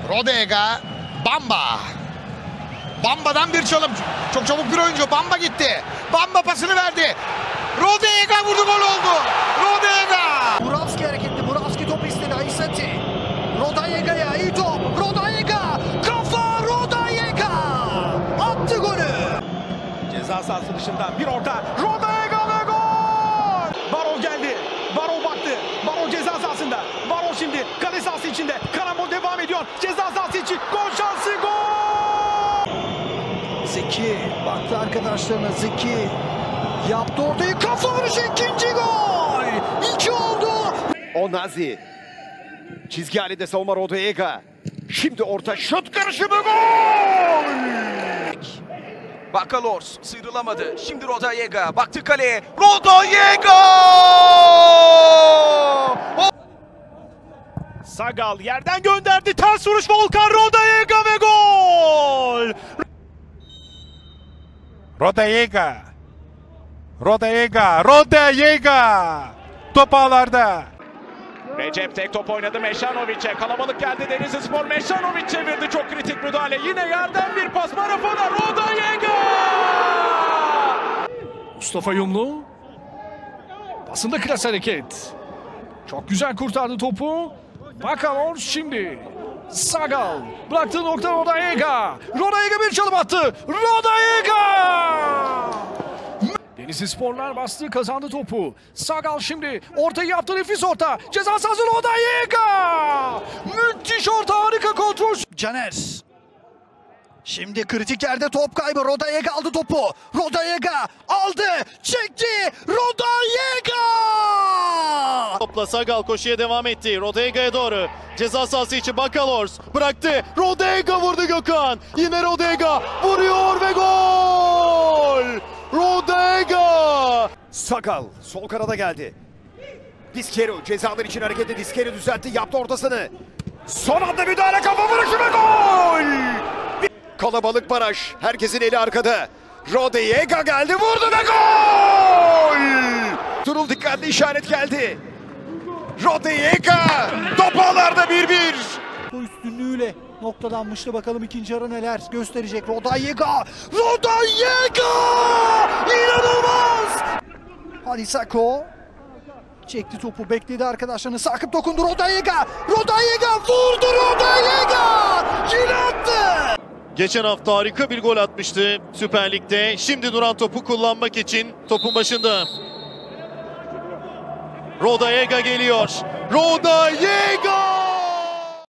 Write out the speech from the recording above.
Rodega, Bamba. Bamba'dan bir çalım. Çok çabuk bir oyuncu. Bamba gitti. Bamba pasını verdi. Rodega vurdu, gol oldu. Rodega. Murawski hareketli. Murawski topu istedi. Aysati. Rodega'ya iyi top. Rodega. Kafa Rodega. Attı golü. Ceza sahası dışından bir orta. Rodega ve gol. Barol geldi. Barol baktı. Barol ceza sahasında. Barol şimdi kale sahası içinde. Karambol devam ediyor. Ceza sahası için gol şansı, gol. Zeki baktı arkadaşlarına. Zeki yaptı ortayı. Kafa vuruşu, ikinci gol. 2 oldu. Onazi. Çizgi halinde savunma Rodega. Şimdi orta şut karışımı, gol. Bakalors sıyrılamadı. Şimdi Rodega baktı kaleye. Rodega! Sagal yerden gönderdi. Ters vuruş Volkan, Rodega ve gol. Rodega. Rodega. Rodega. Top ağlarda. Recep tek top oynadı Mešanović'e. Kalabalık geldi Denizlispor. Mešanović çevirdi. Çok kritik müdahale. Yine yerden bir pas. Marafona, Rodega! Mustafa Yumlu. Basında klas hareket. Çok güzel kurtardı topu. Bakalors şimdi. Sagal. Bıraktığı nokta Rodega. Rodega bir çalım attı. Rodega! Denizlisporlar bastı, kazandı topu. Sagal şimdi ortayı yaptı, nefis orta. Ceza sahası Rodega! Müthiş orta, harika kontrol. Caner. Şimdi kritik yerde top kaybı. Rodega aldı topu. Rodega aldı. Çekti. Rodega! Topla Sagal koşuya devam etti. Rodega'ya doğru. Ceza sahası için Bakalors bıraktı. Rodega vurdu Gökhan. Yine Rodega vuruyor ve gol! Rodega! Sagal sol kanada geldi. Diskeru cezalar için hareketi, Diskeru düzeltti, yaptı ortasını. Son anda müdahale, kafa vuruşu ve gol! Kalabalık baraj, herkesin eli arkada. Rodega geldi, vurdu ve gol! Turul dikkatli, işaret geldi. Rodega top ağlarda 1-1. Üstünlüğüyle noktalanmıştı. Bakalım ikinci yarı neler gösterecek. Rodega! Rodega! İnanılmaz! Hadi Sako. Çekti topu, bekledi arkadaşlarını. Sakıp dokundu Rodega! Rodega vurdu, Rodega! Yine attı! Geçen hafta harika bir gol atmıştı Süper Lig'de. Şimdi duran topu kullanmak için topun başında. Rodega geliyor. Rodega!